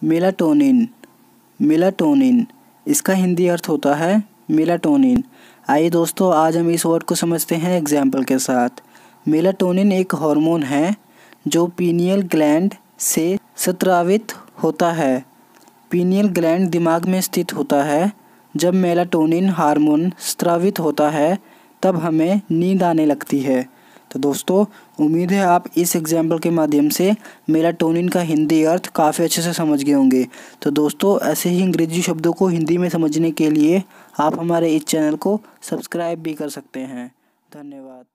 Melatonin. Melatonin इसका हिंदी अर्थ होता है मेलाटोनिन। आइए दोस्तों, आज हम इस वर्ड को समझते हैं एग्जाम्पल के साथ। मेलाटोनिन एक हार्मोन है जो पीनियल ग्लैंड से स्रावित होता है। पीनियल ग्लैंड दिमाग में स्थित होता है। जब मेलाटोनिन हार्मोन स्रावित होता है तब हमें नींद आने लगती है। तो दोस्तों, उम्मीद है आप इस एग्जाम्पल के माध्यम से मेलाटोनिन का हिंदी अर्थ काफ़ी अच्छे से समझ गए होंगे। तो दोस्तों, ऐसे ही अंग्रेजी शब्दों को हिंदी में समझने के लिए आप हमारे इस चैनल को सब्सक्राइब भी कर सकते हैं। धन्यवाद।